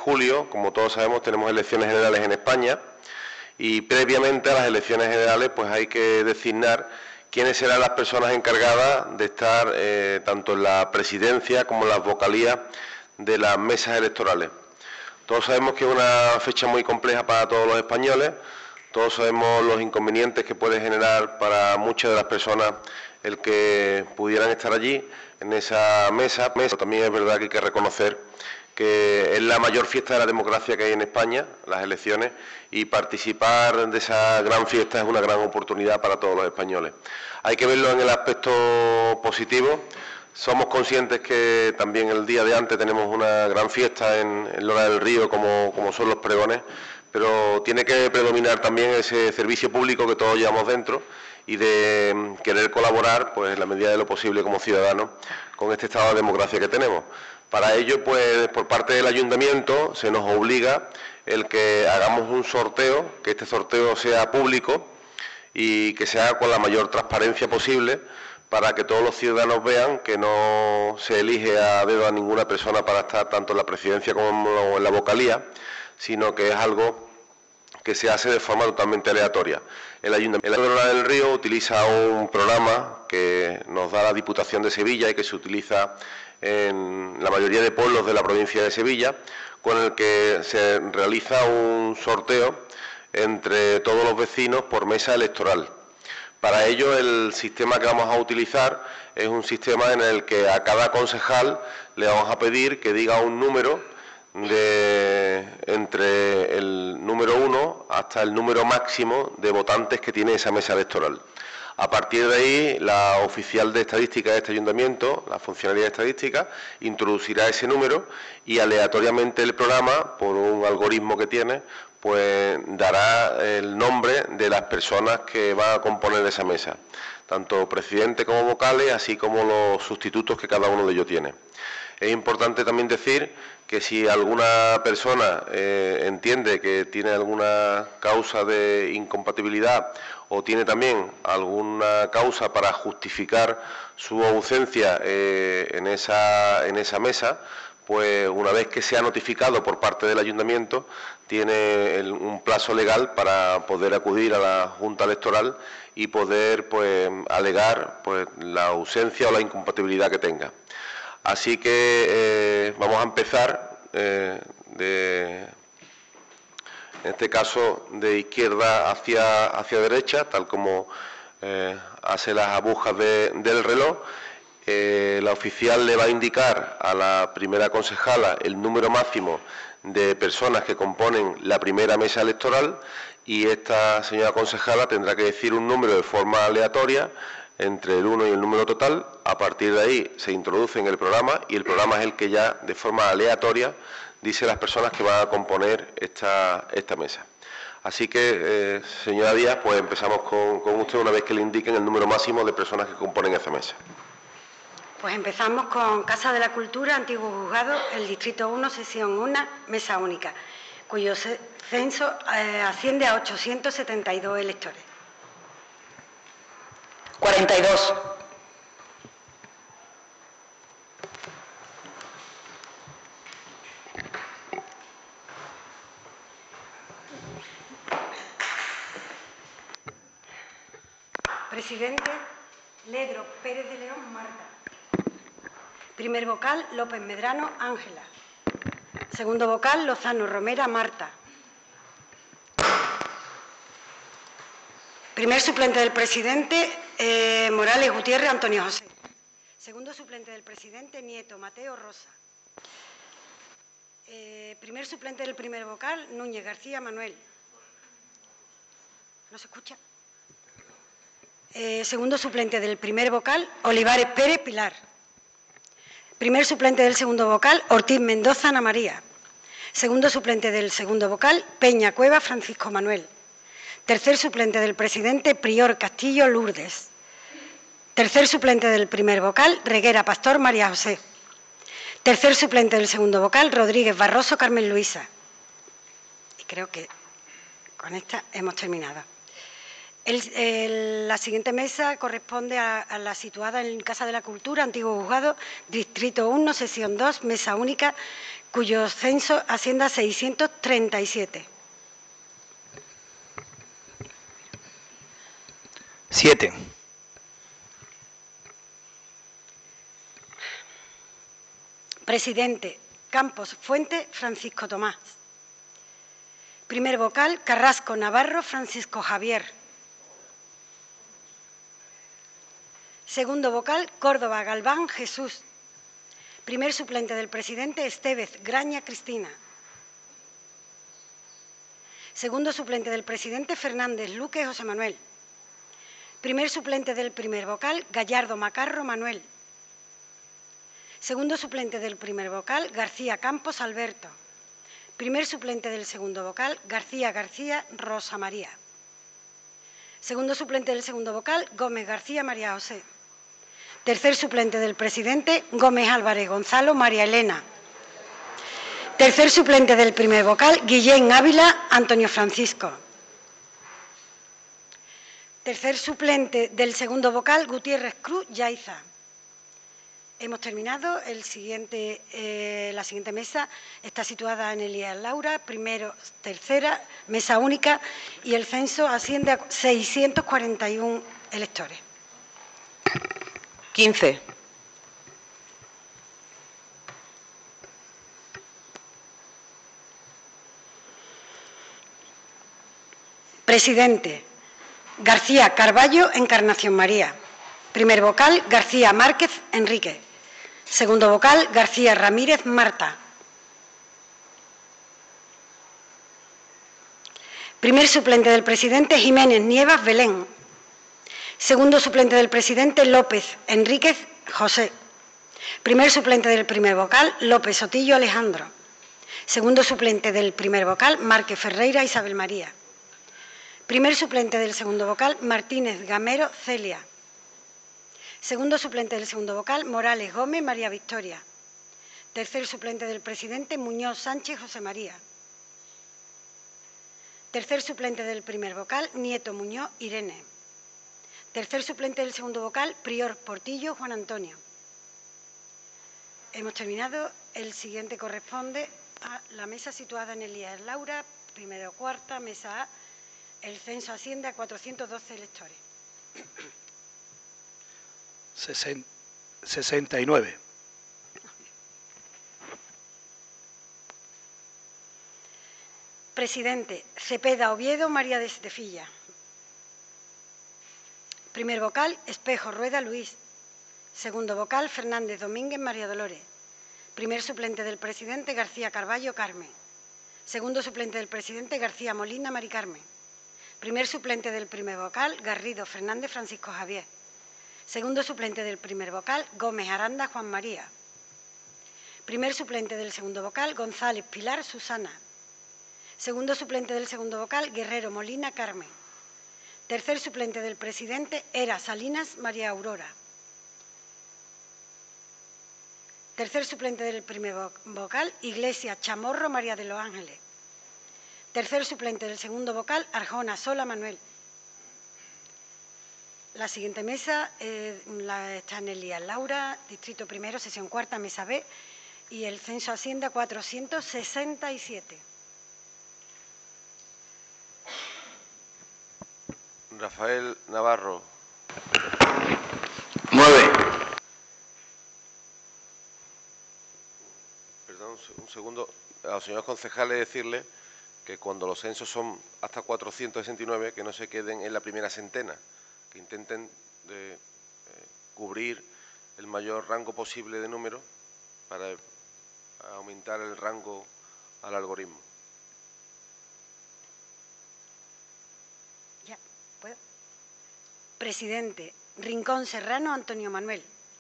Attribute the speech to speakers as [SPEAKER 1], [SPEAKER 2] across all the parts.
[SPEAKER 1] julio, como todos sabemos, tenemos elecciones generales en España y previamente a las elecciones generales pues hay que designar quiénes serán las personas encargadas de estar tanto en la presidencia como en las vocalías de las mesas electorales. Todos sabemos que es una fecha muy compleja para todos los españoles, todos sabemos los inconvenientes que puede generar para muchas de las personas el que pudieran estar allí en esa mesa. También es verdad que hay que reconocer que es la mayor fiesta de la democracia que hay en España, las elecciones, y participar de esa gran fiesta es una gran oportunidad para todos los españoles. Hay que verlo en el aspecto positivo. Somos conscientes que también el día de antes tenemos una gran fiesta en Lora del Río, como son los pregones, pero tiene que predominar también ese servicio público que todos llevamos dentro y de querer colaborar, pues en la medida de lo posible como ciudadanos, con este estado de democracia que tenemos. Para ello, pues por parte del Ayuntamiento se nos obliga el que hagamos un sorteo, que este sorteo sea público y que se haga con la mayor transparencia posible, para que todos los ciudadanos vean que no se elige a dedo a ninguna persona para estar tanto en la presidencia como en la vocalía, sino que es algo que se hace de forma totalmente aleatoria. El Ayuntamiento de Lora del Río utiliza un programa que nos da la Diputación de Sevilla y que se utiliza en la mayoría de pueblos de la provincia de Sevilla, con el que se realiza un sorteo entre todos los vecinos por mesa electoral. Para ello, el sistema que vamos a utilizar es un sistema en el que a cada concejal le vamos a pedir que diga un número entre el número 1 hasta el número máximo de votantes que tiene esa mesa electoral. A partir de ahí, la oficial de estadística de este ayuntamiento, la funcionaria de estadística, introducirá ese número y aleatoriamente el programa, por un algoritmo que tiene, pues dará el nombre de las personas que van a componer esa mesa, tanto presidente como vocales, así como los sustitutos que cada uno de ellos tiene. Es importante también decir que si alguna persona entiende que tiene alguna causa de incompatibilidad o tiene también alguna causa para justificar su ausencia en esa mesa, pues una vez que sea notificado por parte del Ayuntamiento, tiene un plazo legal para poder acudir a la Junta Electoral y poder pues alegar pues la ausencia o la incompatibilidad que tenga. Así que vamos a empezar, en este caso, de izquierda hacia derecha, tal como hace las agujas del reloj. La oficial le va a indicar a la primera concejala el número máximo de personas que componen la primera mesa electoral y esta señora concejala tendrá que decir un número de forma aleatoria entre el 1 y el número total. A partir de ahí se introduce en el programa y el programa es el que ya de forma aleatoria dice las personas que van a componer esta mesa. Así que, señora Díaz, pues empezamos con usted una vez que le indiquen el número máximo de personas que componen esa mesa.
[SPEAKER 2] Pues empezamos con Casa de la Cultura, Antiguo Juzgado, el Distrito 1, Sesión 1, Mesa Única, cuyo censo asciende a 872 electores.
[SPEAKER 3] 42.
[SPEAKER 2] Presidente, Ledro Pérez de León, Marta. Primer vocal, López Medrano, Ángela. Segundo vocal, Lozano Romera, Marta. Primer suplente del presidente, Morales Gutiérrez, Antonio José. Segundo suplente del presidente, Nieto, Mateo, Rosa. Primer suplente del primer vocal, Núñez García, Manuel. ¿No se escucha? Segundo suplente del primer vocal, Olivares Pérez, Pilar. Primer suplente del segundo vocal, Ortiz Mendoza, Ana María. Segundo suplente del segundo vocal, Peña Cueva, Francisco Manuel. Tercer suplente del presidente, Prior Castillo, Lourdes. Tercer suplente del primer vocal, Reguera Pastor, María José. Tercer suplente del segundo vocal, Rodríguez Barroso, Carmen Luisa. Y creo que con esta hemos terminado. La siguiente mesa corresponde a la situada en Casa de la Cultura, Antiguo Juzgado, Distrito 1, Sesión 2, Mesa Única, cuyo censo asciende a 637.
[SPEAKER 3] 7.
[SPEAKER 2] Presidente: Campos Fuente Francisco Tomás. Primer vocal: Carrasco Navarro Francisco Javier. Segundo vocal: Córdoba Galván Jesús. Primer suplente del presidente: Estevez Graña Cristina. Segundo suplente del presidente: Fernández Luque José Manuel. Primer suplente del primer vocal: Gallardo Macarro Manuel. Segundo suplente del primer vocal: García Campos Alberto. Primer suplente del segundo vocal: García García Rosa María. Segundo suplente del segundo vocal: Gómez García María José. Tercer suplente del presidente: Gómez Álvarez Gonzalo María Elena. Tercer suplente del primer vocal: Guillén Ávila Antonio Francisco. Tercer suplente del segundo vocal: Gutiérrez Cruz Yaiza. Hemos terminado. La siguiente mesa está situada en Elías Laura, tercera, mesa única, y el censo asciende a 641 electores.
[SPEAKER 4] 15.
[SPEAKER 2] Presidente: García Carballo Encarnación María. Primer vocal: García Márquez Enrique. Segundo vocal: García Ramírez Marta. Primer suplente del presidente: Jiménez Nievas Belén. Segundo suplente del presidente: López Enríquez José. Primer suplente del primer vocal: López Sotillo Alejandro. Segundo suplente del primer vocal: Márquez Ferreira Isabel María. Primer suplente del segundo vocal: Martínez Gamero Celia. Segundo suplente del segundo vocal: Morales Gómez María Victoria. Tercer suplente del presidente: Muñoz Sánchez José María. Tercer suplente del primer vocal: Nieto Muñoz Irene. Tercer suplente del segundo vocal: Prior Portillo Juan Antonio. Hemos terminado. El siguiente corresponde a la mesa situada en Elías Laura, primero cuarta, mesa A. El censo asciende a 412 electores.
[SPEAKER 3] 69.
[SPEAKER 2] Presidente: Cepeda Oviedo María de Estefilla. Primer vocal: Espejo Rueda Luis. Segundo vocal: Fernández Domínguez María Dolores. Primer suplente del presidente: García Carballo Carmen. Segundo suplente del presidente: García Molina Mari Carmen. Primer suplente del primer vocal: Garrido Fernández Francisco Javier. Segundo suplente del primer vocal: Gómez Aranda Juan María. Primer suplente del segundo vocal: González Pilar Susana. Segundo suplente del segundo vocal: Guerrero Molina Carmen. Tercer suplente del presidente: Era Salinas María Aurora. Tercer suplente del primer vocal: Iglesia Chamorro María de los Ángeles. Tercer suplente del segundo vocal: Arjona Sola Manuel. La siguiente mesa está en Elías Laura, distrito primero, sesión cuarta, mesa B, y el censo asciende a 467.
[SPEAKER 1] Rafael Navarro.
[SPEAKER 3] 9.
[SPEAKER 1] Perdón, un segundo. A los señores concejales decirles que cuando los censos son hasta 469, que no se queden en la primera centena, que intenten cubrir el mayor rango posible de números para aumentar el rango al algoritmo.
[SPEAKER 2] Ya, ¿puedo? Presidente: Rincón Serrano Antonio Manuel.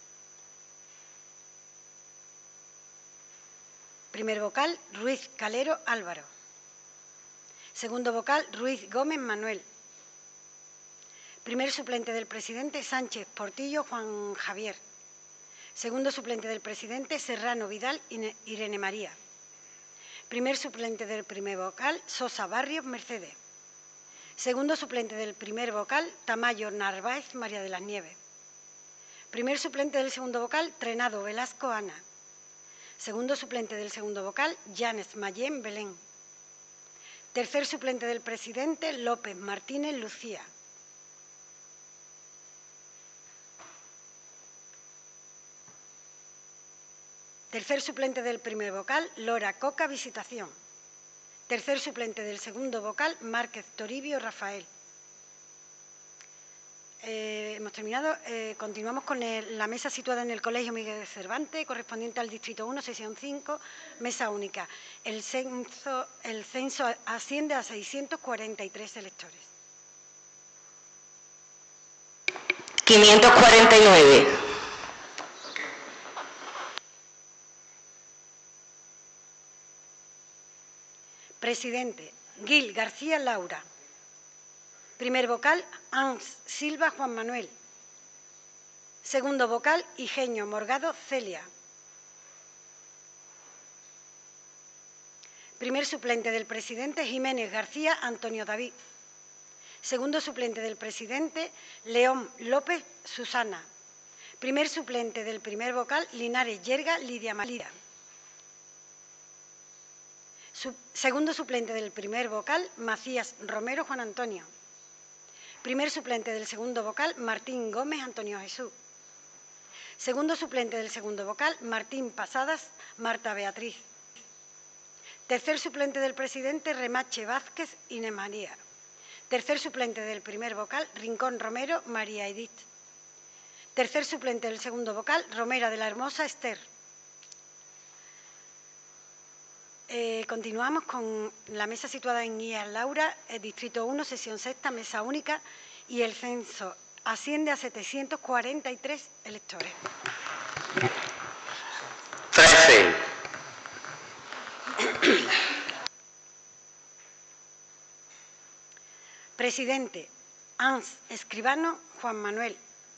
[SPEAKER 2] Primer vocal: Ruiz Calero Álvaro. Segundo vocal: Ruiz Gómez Manuel. Primer suplente del presidente: Sánchez Portillo Juan Javier. Segundo suplente del presidente: Serrano Vidal Irene María. Primer suplente del primer vocal: Sosa Barrios Mercedes. Segundo suplente del primer vocal: Tamayo Narváez María de las Nieves. Primer suplente del segundo vocal: Trenado Velasco Ana. Segundo suplente del segundo vocal, Llanes Mayén Belén. Tercer suplente del presidente, López Martínez Lucía. Tercer suplente del primer vocal, Lora Coca Visitación. Tercer suplente del segundo vocal, Márquez Toribio Rafael. Hemos terminado. Continuamos con la mesa situada en el Colegio Miguel de Cervantes, correspondiente al Distrito 1, sesión 5, mesa única. El censo asciende a 643 electores.
[SPEAKER 3] 549.
[SPEAKER 2] Presidente, Gil García Laura. Primer vocal, Ans Silva Juan Manuel. Segundo vocal, Igeño Morgado Celia. Primer suplente del presidente, Jiménez García Antonio David. Segundo suplente del presidente, León López Susana. Primer suplente del primer vocal, Linares Yerga Lidia María. Segundo suplente del primer vocal, Macías Romero Juan Antonio. Primer suplente del segundo vocal, Martín Gómez Antonio Jesús. Segundo suplente del segundo vocal, Martín Pasadas Marta Beatriz. Tercer suplente del presidente, Remache Vázquez Inés María. Tercer suplente del primer vocal, Rincón Romero María Edith. Tercer suplente del segundo vocal, Romera de la Hermosa Esther. Continuamos con la mesa situada en Guías Laura, el Distrito 1, sesión sexta, mesa única, y el censo asciende a 743 electores.
[SPEAKER 3] 13.
[SPEAKER 2] Presidente, Ans Escribano Juan Manuel.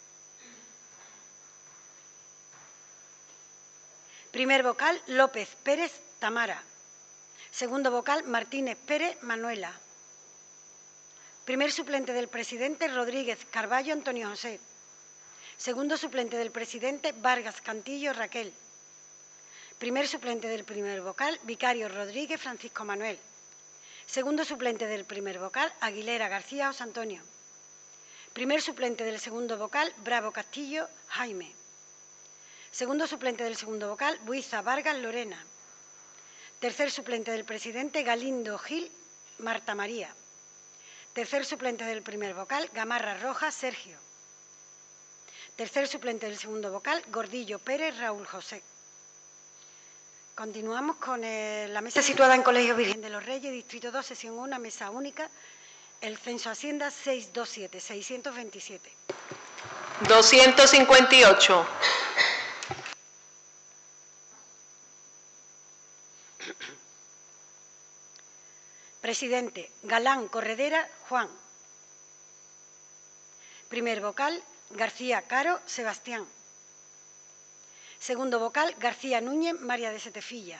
[SPEAKER 2] Primer vocal, López Pérez Tamara. Segundo vocal, Martínez Pérez Manuela. Primer suplente del presidente, Rodríguez Carballo Antonio José. Segundo suplente del presidente, Vargas Cantillo Raquel. Primer suplente del primer vocal, Vicario Rodríguez Francisco Manuel. Segundo suplente del primer vocal, Aguilera García José Antonio. Primer suplente del segundo vocal, Bravo Castillo Jaime. Segundo suplente del segundo vocal, Buiza Vargas Lorena. Tercer suplente del presidente, Galindo Gil Marta María. Tercer suplente del primer vocal, Gamarra Rojas Sergio. Tercer suplente del segundo vocal, Gordillo Pérez Raúl José. Continuamos con la mesa situada en Colegio Virgen de los Reyes, Distrito 2, sesión 1, mesa única. El censo Hacienda 627, 627.
[SPEAKER 3] 258.
[SPEAKER 2] Presidente, Galán Corredera Juan. Primer vocal, García Caro Sebastián. Segundo vocal, García Núñez María de Setefilla.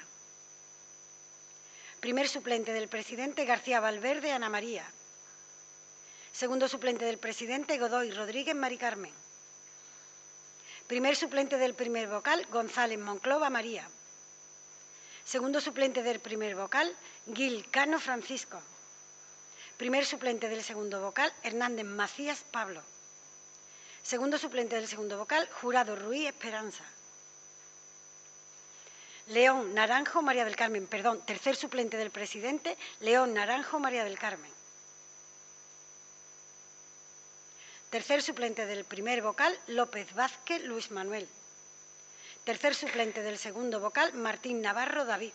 [SPEAKER 2] Primer suplente del presidente, García Valverde Ana María. Segundo suplente del presidente, Godoy Rodríguez Mari Carmen. Primer suplente del primer vocal, González Monclova María. Segundo suplente del primer vocal, Gil Cano Francisco. Primer suplente del segundo vocal, Hernández Macías Pablo. Segundo suplente del segundo vocal, Jurado Ruiz Esperanza. León Naranjo María del Carmen, perdón, tercer suplente del presidente, León Naranjo María del Carmen. Tercer suplente del primer vocal, López Vázquez Luis Manuel. Tercer suplente del segundo vocal, Martín Navarro David.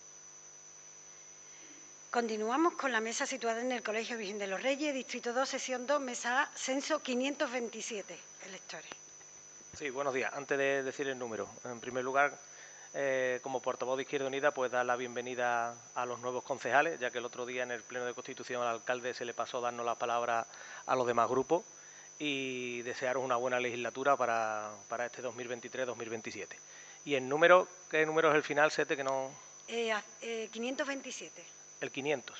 [SPEAKER 2] Continuamos con la mesa situada en el Colegio Virgen de los Reyes, Distrito 2, sesión 2, mesa A, censo 527 electores.
[SPEAKER 4] Sí, buenos días. Antes de decir el número, en primer lugar, como portavoz de Izquierda Unida, pues dar la bienvenida a los nuevos concejales, ya que el otro día en el Pleno de Constitución al alcalde se le pasó darnos la palabra a los demás grupos, y desearos una buena legislatura para este 2023-2027. Y el número, ¿qué número es el final, Sete? Que no...
[SPEAKER 2] 527.
[SPEAKER 4] El 500.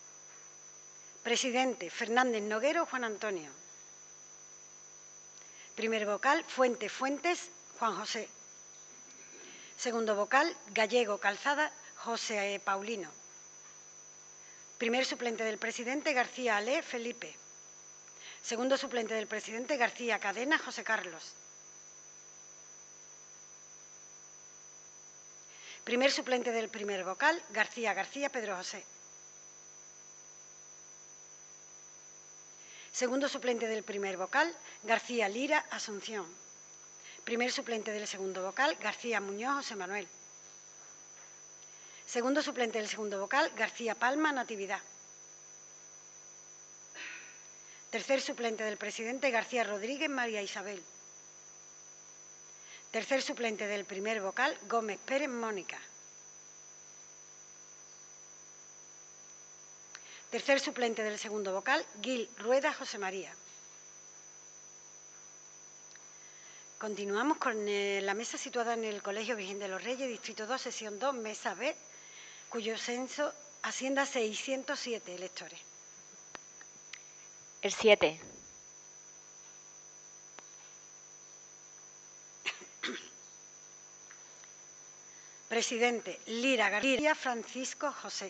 [SPEAKER 2] Presidente, Fernández Noguero Juan Antonio. Primer vocal, Fuentes, Juan José. Segundo vocal, Gallego Calzada, José Paulino. Primer suplente del presidente, García Alé, Felipe. Segundo suplente del presidente, García Cadena, José Carlos. Primer suplente del primer vocal, García Pedro José. Segundo suplente del primer vocal, García Lira, Asunción. Primer suplente del segundo vocal, García Muñoz, José Manuel. Segundo suplente del segundo vocal, García Palma, Natividad. Tercer suplente del presidente, García Rodríguez, María Isabel. Tercer suplente del primer vocal, Gómez Pérez, Mónica. Tercer suplente del segundo vocal, Gil Rueda, José María. Continuamos con la mesa situada en el Colegio Virgen de los Reyes, Distrito 2, Sesión 2, Mesa B, cuyo censo asciende a 607 electores.
[SPEAKER 5] El 7.
[SPEAKER 2] Presidente, Lira García Francisco José.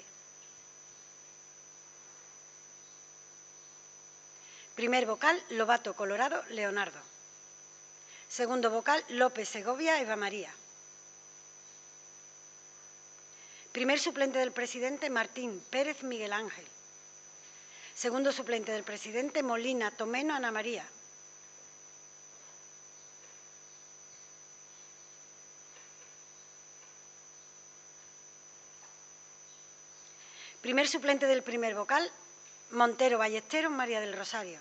[SPEAKER 2] Primer vocal, Lobato Colorado Leonardo. Segundo vocal, López Segovia Eva María. Primer suplente del presidente, Martín Pérez Miguel Ángel. Segundo suplente del presidente, Molina Tomeno Ana María. Primer suplente del primer vocal, Montero Ballesteros María del Rosario.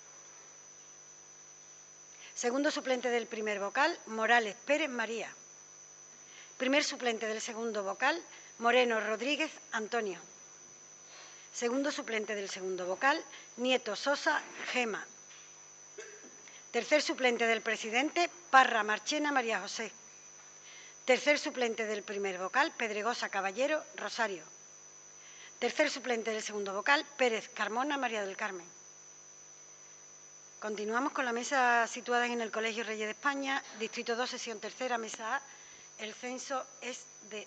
[SPEAKER 2] Segundo suplente del primer vocal, Morales Pérez María. Primer suplente del segundo vocal, Moreno Rodríguez Antonio. Segundo suplente del segundo vocal, Nieto Sosa Gema. Tercer suplente del presidente, Parra Marchena María José. Tercer suplente del primer vocal, Pedregosa Caballero Rosario. Tercer suplente del segundo vocal, Pérez Carmona María del Carmen. Continuamos con la mesa situada en el Colegio Reyes de España, Distrito 2, Sesión Tercera, Mesa A. El censo es de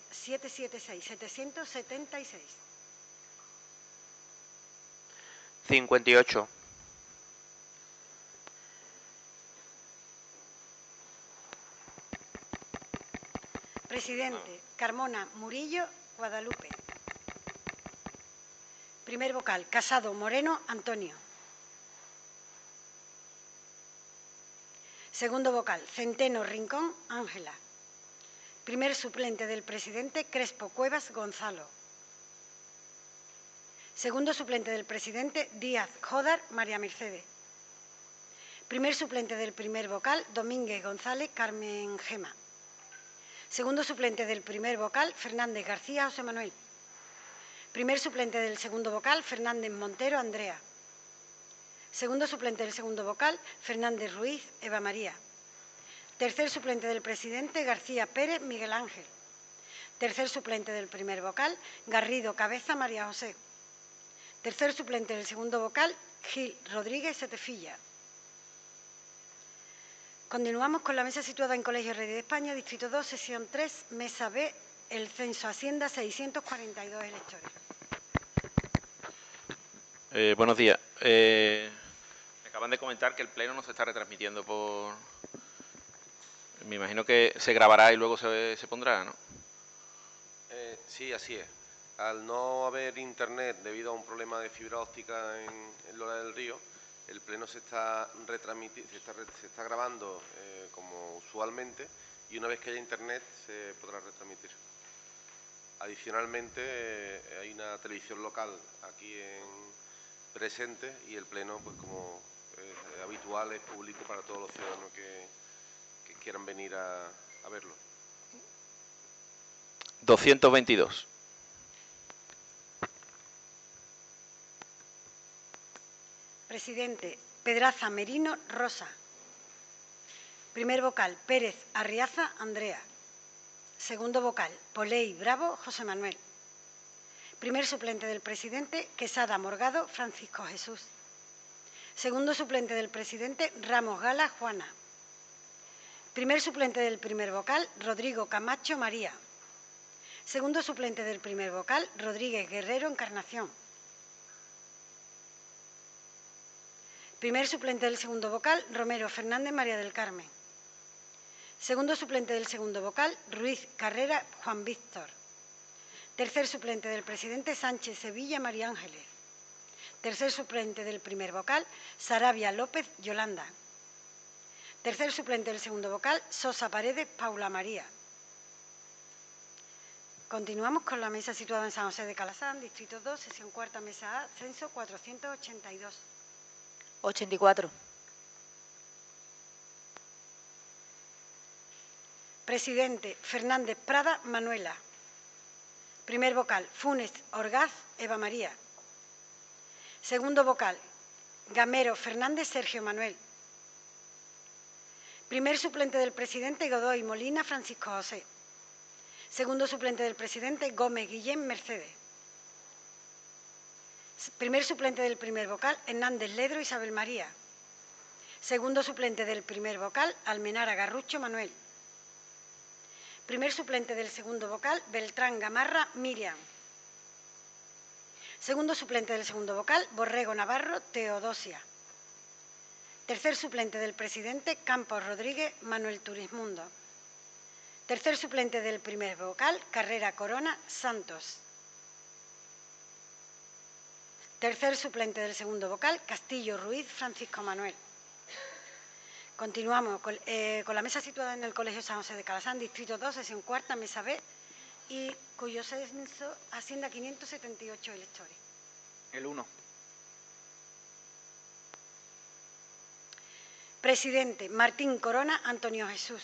[SPEAKER 2] 776.
[SPEAKER 3] 58.
[SPEAKER 2] Presidente, Carmona Murillo, Guadalupe. Primer vocal, Casado Moreno Antonio. Segundo vocal, Centeno Rincón Ángela. Primer suplente del presidente, Crespo Cuevas Gonzalo. Segundo suplente del presidente, Díaz Jodar María Mercedes. Primer suplente del primer vocal, Domínguez González Carmen Gema. Segundo suplente del primer vocal, Fernández García José Manuel. Primer suplente del segundo vocal, Fernández Montero Andrea. Segundo suplente del segundo vocal, Fernández Ruiz Eva María. Tercer suplente del presidente, García Pérez Miguel Ángel. Tercer suplente del primer vocal, Garrido Cabeza María José. Tercer suplente del segundo vocal, Gil Rodríguez Setefilla. Continuamos con la mesa situada en Colegio Reyes de España, Distrito 2, Sesión 3, Mesa B. El censo asciende a 642 electores.
[SPEAKER 6] Buenos días. Me acaban de comentar que el pleno no se está retransmitiendo por... Me imagino que se grabará y luego se pondrá, ¿no?
[SPEAKER 1] Sí, así es. Al no haber internet debido a un problema de fibra óptica en Lola del Río, el pleno se está grabando como usualmente, y una vez que haya internet se podrá retransmitir. Adicionalmente, hay una televisión local aquí presente, y el pleno, pues como es habitual, es público para todos los ciudadanos que quieran venir a verlo.
[SPEAKER 6] 222.
[SPEAKER 2] Presidente, Pedraza Merino Rosa. Primer vocal, Pérez Arriaza Andrea. Segundo vocal, Poley Bravo José Manuel. Primer suplente del presidente, Quesada Morgado Francisco Jesús. Segundo suplente del presidente, Ramos Gala Juana. Primer suplente del primer vocal, Rodrigo Camacho María. Segundo suplente del primer vocal, Rodríguez Guerrero Encarnación. Primer suplente del segundo vocal, Romero Fernández María del Carmen. Segundo suplente del segundo vocal, Ruiz Carrera Juan Víctor. Tercer suplente del presidente, Sánchez Sevilla María Ángeles. Tercer suplente del primer vocal, Sarabia López Yolanda. Tercer suplente del segundo vocal, Sosa Paredes Paula María. Continuamos con la mesa situada en San José de Calasán, Distrito 2, sesión cuarta, mesa A, censo 482.
[SPEAKER 5] 84.
[SPEAKER 2] Presidente, Fernández Prada Manuela. Primer vocal, Funes Orgaz Eva María. Segundo vocal, Gamero Fernández Sergio Manuel. Primer suplente del presidente, Godoy Molina Francisco José. Segundo suplente del presidente, Gómez Guillén Mercedes. Primer suplente del primer vocal, Hernández Ledro Isabel María. Segundo suplente del primer vocal, Almenara Garrucho Manuel. Primer suplente del segundo vocal, Beltrán Gamarra Miriam. Segundo suplente del segundo vocal, Borrego Navarro Teodosia. Tercer suplente del presidente, Campos Rodríguez Manuel Turismundo. Tercer suplente del primer vocal, Carrera Corona Santos. Tercer suplente del segundo vocal, Castillo Ruiz Francisco Manuel. Continuamos con la mesa situada en el Colegio San José de Calasán, Distrito 2, sesión cuarta, mesa B, y cuyo censo asciende a 578 electores.
[SPEAKER 7] El 1.
[SPEAKER 2] Presidente, Martín Corona Antonio Jesús.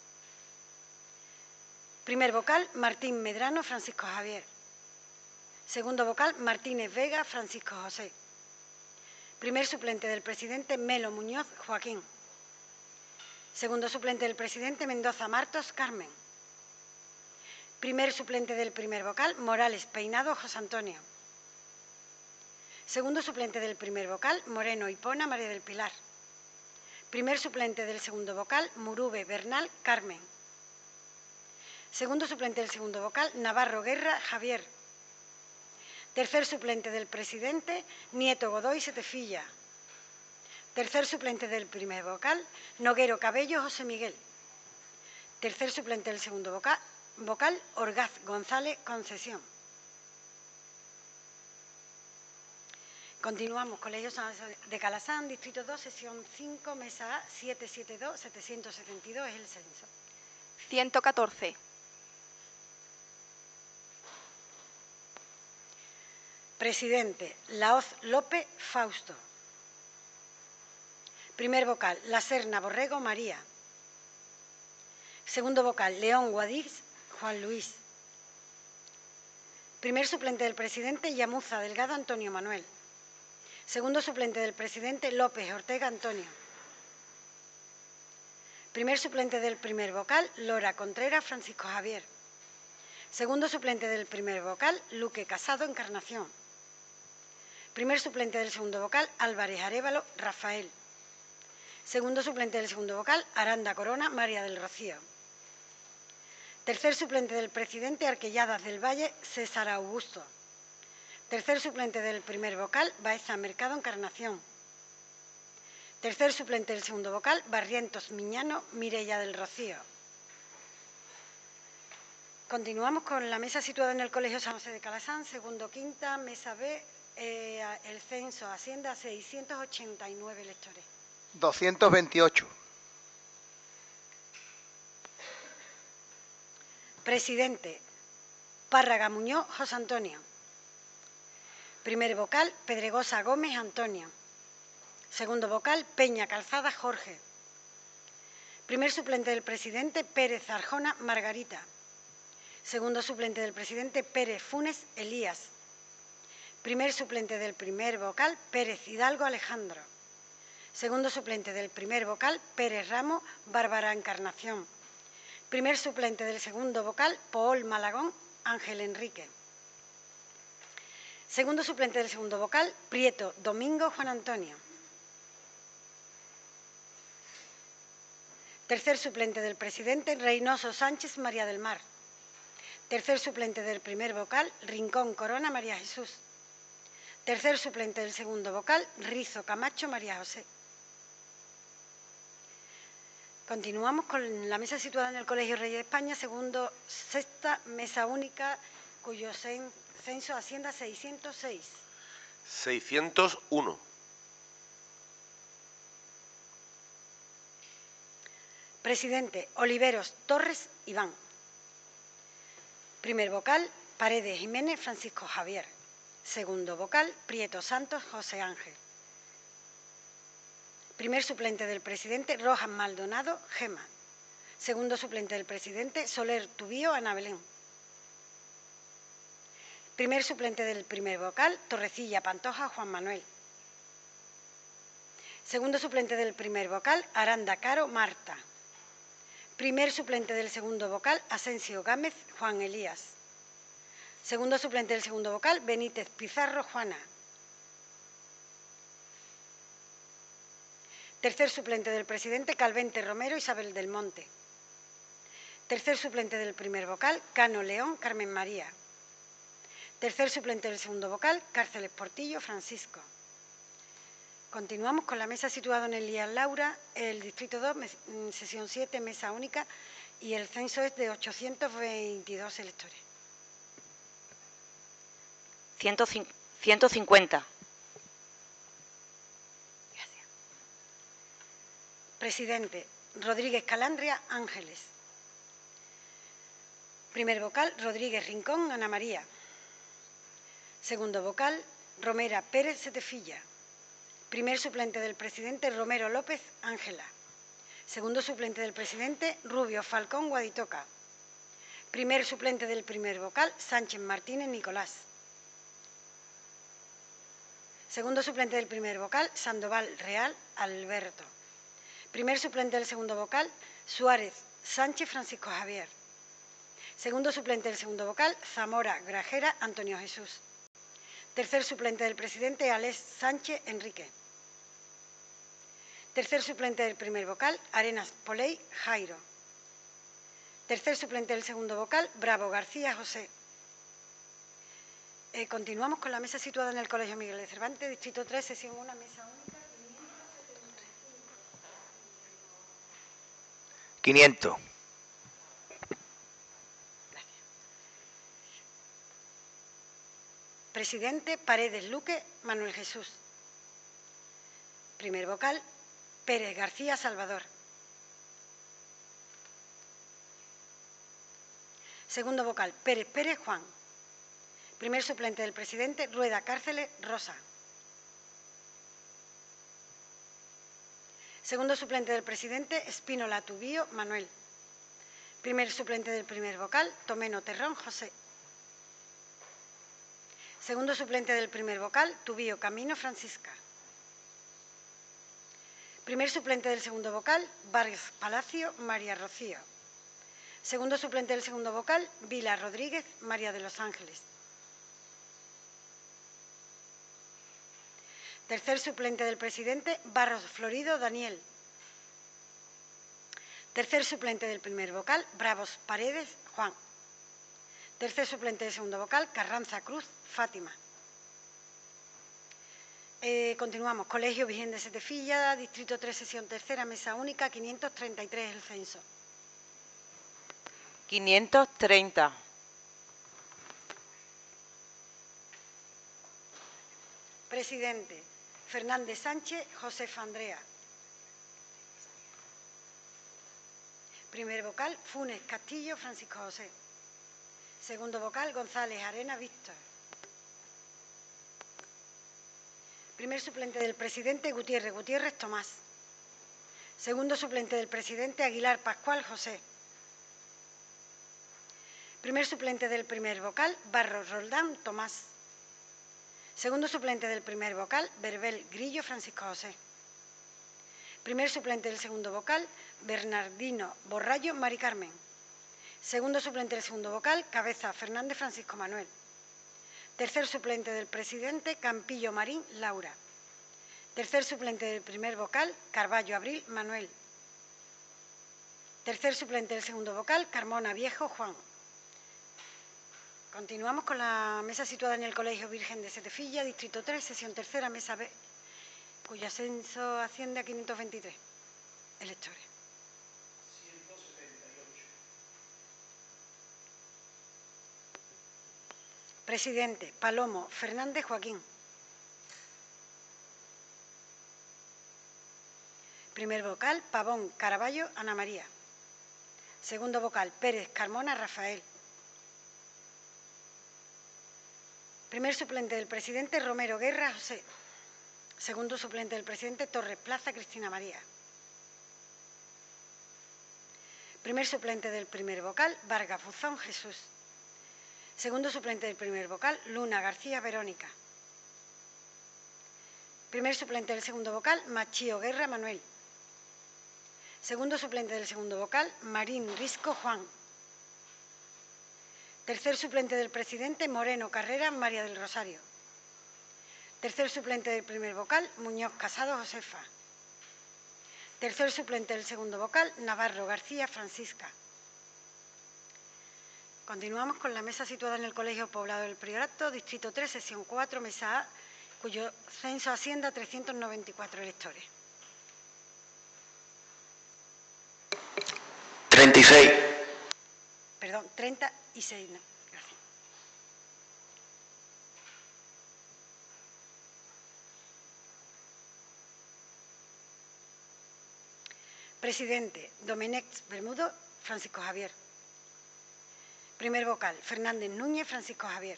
[SPEAKER 2] Primer vocal, Martín Medrano Francisco Javier. Segundo vocal, Martínez Vega Francisco José. Primer suplente del presidente, Melo Muñoz Joaquín. Segundo suplente del presidente, Mendoza Martos Carmen. Primer suplente del primer vocal, Morales Peinado José Antonio. Segundo suplente del primer vocal, Moreno Hipona María del Pilar. Primer suplente del segundo vocal, Murube Bernal Carmen. Segundo suplente del segundo vocal, Navarro Guerra Javier. Tercer suplente del presidente, Nieto Godoy Setefilla. Tercer suplente del primer vocal, Noguero Cabello José Miguel. Tercer suplente del segundo vocal, Orgaz González Concesión. Continuamos, Colegio San José de Calasán, Distrito 2, sesión 5, mesa A, 772, 772 es el censo.
[SPEAKER 5] 114.
[SPEAKER 2] Presidente, Laoz López Fausto. Primer vocal, La Serna Borrego María. Segundo vocal, León Guadix Juan Luis. Primer suplente del presidente, Llamuza Delgado Antonio Manuel. Segundo suplente del presidente, López Ortega Antonio. Primer suplente del primer vocal, Lora Contreras Francisco Javier. Segundo suplente del primer vocal, Luque Casado Encarnación. Primer suplente del segundo vocal, Álvarez Arévalo Rafael. Segundo suplente del segundo vocal, Aranda Corona María del Rocío. Tercer suplente del presidente, Arquelladas del Valle César Augusto. Tercer suplente del primer vocal, Baeza Mercado Encarnación. Tercer suplente del segundo vocal, Barrientos Miñano Mireia del Rocío. Continuamos con la mesa situada en el Colegio San José de Calasán, segundo quinta, mesa B, el censo asciende a 689 electores.
[SPEAKER 7] 228.
[SPEAKER 2] Presidente, Párraga Muñoz José Antonio. Primer vocal, Pedregosa Gómez Antonio. Segundo vocal, Peña Calzada Jorge. Primer suplente del presidente, Pérez Arjona Margarita. Segundo suplente del presidente, Pérez Funes Elías. Primer suplente del primer vocal, Pérez Hidalgo Alejandro. Segundo suplente del primer vocal, Pérez Ramos Bárbara Encarnación. Primer suplente del segundo vocal, Paul Malagón Ángel Enrique. Segundo suplente del segundo vocal, Prieto Domingo Juan Antonio. Tercer suplente del presidente, Reynoso Sánchez María del Mar. Tercer suplente del primer vocal, Rincón Corona María Jesús. Tercer suplente del segundo vocal, Rizo Camacho María José. Continuamos con la mesa situada en el Colegio Rey de España, sexta mesa única, cuyo censo asciende a 606.
[SPEAKER 1] 601.
[SPEAKER 2] Presidente, Oliveros Torres Iván. Primer vocal, Paredes Jiménez Francisco Javier. Segundo vocal, Prieto Santos José Ángel. Primer suplente del presidente, Rojas Maldonado Gema. Segundo suplente del presidente, Soler Tubío Ana Belén. Primer suplente del primer vocal, Torrecilla Pantoja Juan Manuel. Segundo suplente del primer vocal, Aranda Caro Marta. Primer suplente del segundo vocal, Asensio Gámez Juan Elías. Segundo suplente del segundo vocal, Benítez Pizarro Juana. Tercer suplente del presidente, Calvente Romero Isabel del Monte. Tercer suplente del primer vocal, Cano León Carmen María. Tercer suplente del segundo vocal, Cárceles Portillo Francisco. Continuamos con la mesa situada en el Lías Laura, el distrito 2, sesión 7, mesa única, y el censo es de 822 electores.
[SPEAKER 5] 150.
[SPEAKER 2] Gracias. Presidente, Rodríguez Calandria Ángeles. Primer vocal, Rodríguez Rincón Ana María. Segundo vocal, Romera Pérez Setefilla. Primer suplente del presidente, Romero López Ángela. Segundo suplente del presidente, Rubio Falcón Guaditoca. Primer suplente del primer vocal, Sánchez Martínez Nicolás. Segundo suplente del primer vocal, Sandoval Real Alberto. Primer suplente del segundo vocal, Suárez Sánchez Francisco Javier. Segundo suplente del segundo vocal, Zamora Grajera Antonio Jesús. Tercer suplente del presidente, Alés Sánchez Enrique. Tercer suplente del primer vocal, Arenas Poley Jairo. Tercer suplente del segundo vocal, Bravo García José. Continuamos con la mesa situada en el Colegio Miguel de Cervantes, distrito 3, sesión 1, mesa única.
[SPEAKER 7] 500.
[SPEAKER 2] Presidente, Paredes Luque Manuel Jesús. Primer vocal, Pérez García Salvador. Segundo vocal, Pérez Pérez Juan. Primer suplente del presidente, Rueda Cárceles Rosa. Segundo suplente del presidente, Espínola Tubío Manuel. Primer suplente del primer vocal, Tomeno Terrón José. Segundo suplente del primer vocal, Tubío Camino Francisca. Primer suplente del segundo vocal, Vargas Palacio María Rocío. Segundo suplente del segundo vocal, Vila Rodríguez María de los Ángeles. Tercer suplente del presidente, Barros Florido Daniel. Tercer suplente del primer vocal, Bravos Paredes Juan. Tercer suplente del segundo vocal, Carranza Cruz Fátima. Continuamos. Colegio Virgen de Setefilla, distrito 3, sesión tercera, mesa única, 533 el censo.
[SPEAKER 3] 530.
[SPEAKER 2] Presidente, Fernández Sánchez Josefa Andrea. Primer vocal, Funes Castillo Francisco José. Segundo vocal, González Arena Víctor. Primer suplente del presidente, Gutiérrez Tomás. Segundo suplente del presidente, Aguilar Pascual José. Primer suplente del primer vocal, Barros Roldán Tomás. Segundo suplente del primer vocal, Berbel Grillo Francisco José. Primer suplente del segundo vocal, Bernardino Borrallo Mari Carmen. Segundo suplente del segundo vocal, Cabeza Fernández Francisco Manuel. Tercer suplente del presidente, Campillo Marín Laura. Tercer suplente del primer vocal, Carballo Abril Manuel. Tercer suplente del segundo vocal, Carmona Viejo Juan. Continuamos con la mesa situada en el Colegio Virgen de Setefilla, Distrito 3, sesión tercera, mesa B, cuyo censo asciende a 523 electores.
[SPEAKER 8] 178.
[SPEAKER 2] Presidente, Palomo Fernández Joaquín. Primer vocal, Pavón Caraballo Ana María. Segundo vocal, Pérez Carmona Rafael. Primer suplente del presidente, Romero Guerra José. Segundo suplente del presidente, Torres Plaza Cristina María. Primer suplente del primer vocal, Vargas Buzón Jesús. Segundo suplente del primer vocal, Luna García Verónica. Primer suplente del segundo vocal, Machío Guerra Manuel. Segundo suplente del segundo vocal, Marín Risco Juan. Tercer suplente del presidente, Moreno Carrera María del Rosario. Tercer suplente del primer vocal, Muñoz Casado Josefa. Tercer suplente del segundo vocal, Navarro García Francisca. Continuamos con la mesa situada en el Colegio Poblado del Priorato, Distrito 3, sesión 4, mesa A, cuyo censo asciende a 394 electores.
[SPEAKER 3] 36.
[SPEAKER 2] Perdón, 36, no, gracias. Presidente, Domenech Bermudo, Francisco Javier. Primer vocal, Fernández Núñez, Francisco Javier.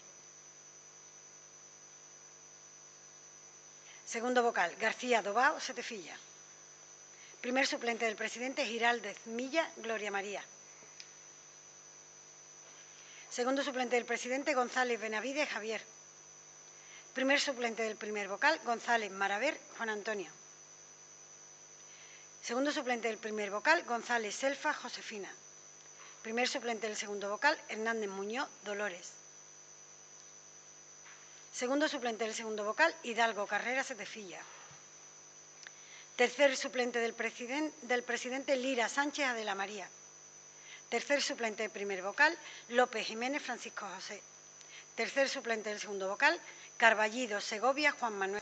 [SPEAKER 2] Segundo vocal, García Dobao, Setefilla. Primer suplente del presidente, Giraldez Milla, Gloria María. Segundo suplente del presidente, González Benavides, Javier. Primer suplente del primer vocal, González Maraver, Juan Antonio. Segundo suplente del primer vocal, González Selfa, Josefina. Primer suplente del segundo vocal, Hernández Muñoz, Dolores. Segundo suplente del segundo vocal, Hidalgo Carrera, Setefilla. Tercer suplente del presidente, Lira Sánchez Adela María. Tercer suplente del primer vocal, López Jiménez Francisco José. Tercer suplente del segundo vocal, Carballido Segovia Juan Manuel.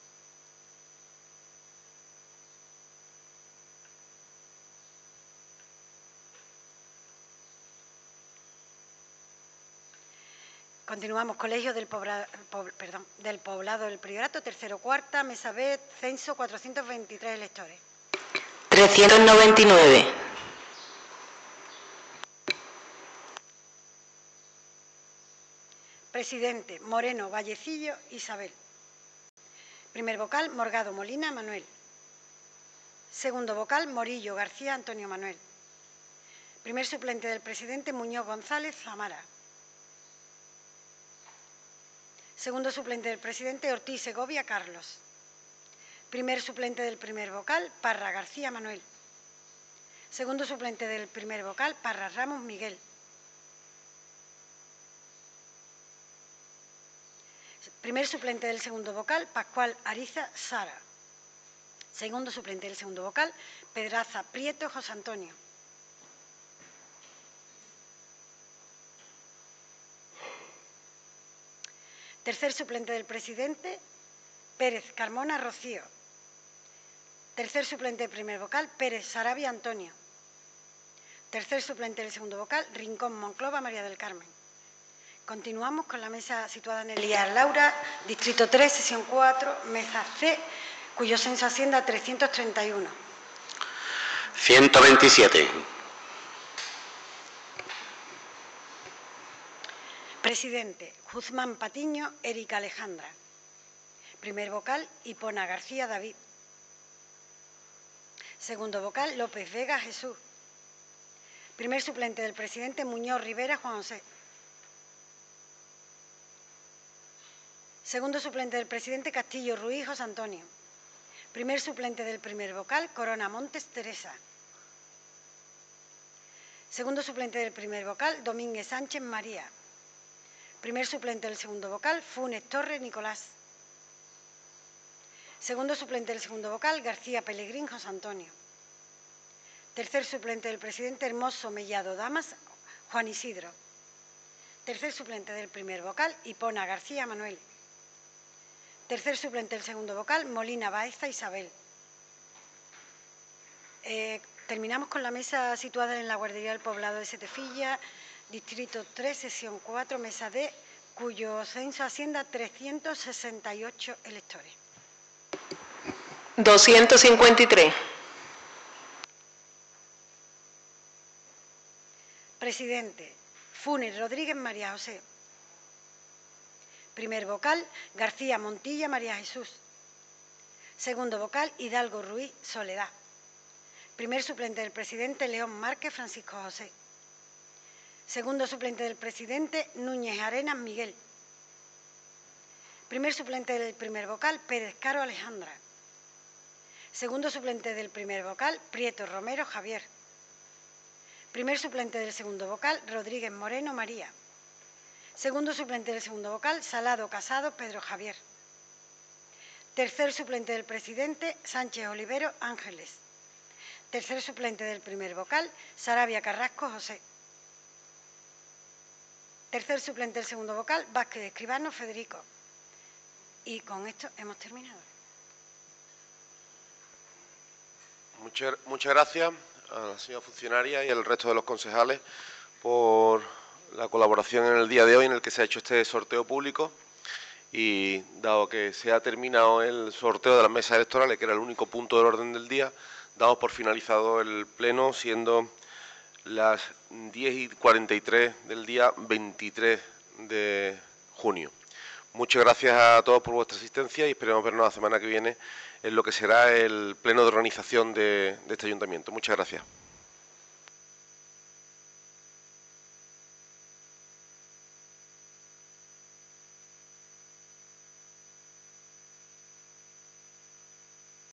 [SPEAKER 2] Continuamos, Colegio del Poblado del Priorato, tercero cuarta, mesa B, censo 423 electores.
[SPEAKER 3] 399.
[SPEAKER 2] Presidente, Moreno Vallecillo Isabel. Primer vocal, Morgado Molina Manuel. Segundo vocal, Morillo García Antonio Manuel. Primer suplente del presidente, Muñoz González Zamara. Segundo suplente del presidente, Ortiz Segovia Carlos. Primer suplente del primer vocal, Parra García Manuel. Segundo suplente del primer vocal, Parra Ramos Miguel. Primer suplente del segundo vocal, Pascual Ariza Sara. Segundo suplente del segundo vocal, Pedraza Prieto José Antonio. Tercer suplente del presidente, Pérez Carmona Rocío. Tercer suplente del primer vocal, Pérez Sarabia Antonio. Tercer suplente del segundo vocal, Rincón Monclova María del Carmen. Continuamos con la mesa situada en el Elías Laura, Distrito 3, sesión 4, mesa C, cuyo censo asciende a 331.
[SPEAKER 3] 127.
[SPEAKER 2] Presidente, Guzmán Patiño, Erika Alejandra. Primer vocal, Hipona García David. Segundo vocal, López Vega Jesús. Primer suplente del presidente, Muñoz Rivera Juan José. Segundo suplente del presidente, Castillo Ruiz José Antonio. Primer suplente del primer vocal, Corona Montes Teresa. Segundo suplente del primer vocal, Domínguez Sánchez María. Primer suplente del segundo vocal, Funes Torres Nicolás. Segundo suplente del segundo vocal, García Pellegrín José Antonio. Tercer suplente del presidente, Hermoso Mellado Damas, Juan Isidro. Tercer suplente del primer vocal, Hipona García Manuel. Tercer suplente del segundo vocal, Molina Baeza Isabel. Terminamos con la mesa situada en la guardería del poblado de Setefilla, distrito 3, sesión 4, mesa D, cuyo censo ascienda a 368 electores.
[SPEAKER 3] 253.
[SPEAKER 2] Presidente, Funes Rodríguez María José. Primer vocal, García Montilla María Jesús. Segundo vocal, Hidalgo Ruiz Soledad. Primer suplente del presidente, León Márquez Francisco José. Segundo suplente del presidente, Núñez Arenas Miguel. Primer suplente del primer vocal, Pérez Caro Alejandra. Segundo suplente del primer vocal, Prieto Romero Javier. Primer suplente del segundo vocal, Rodríguez Moreno María. Segundo suplente del segundo vocal, Salado Casado Pedro Javier. Tercer suplente del presidente, Sánchez Olivero Ángeles. Tercer suplente del primer vocal, Sarabia Carrasco José. Tercer suplente del segundo vocal, Vázquez Escribano Federico. Y con esto hemos terminado.
[SPEAKER 1] Muchas gracias a la señora funcionaria y al resto de los concejales por la colaboración en el día de hoy en el que se ha hecho este sorteo público, y dado que se ha terminado el sorteo de las mesas electorales, que era el único punto del orden del día, damos por finalizado el pleno, siendo las 10:43 del día 23 de junio. Muchas gracias a todos por vuestra asistencia y esperemos vernos la semana que viene en lo que será el pleno de organización de este ayuntamiento. Muchas gracias.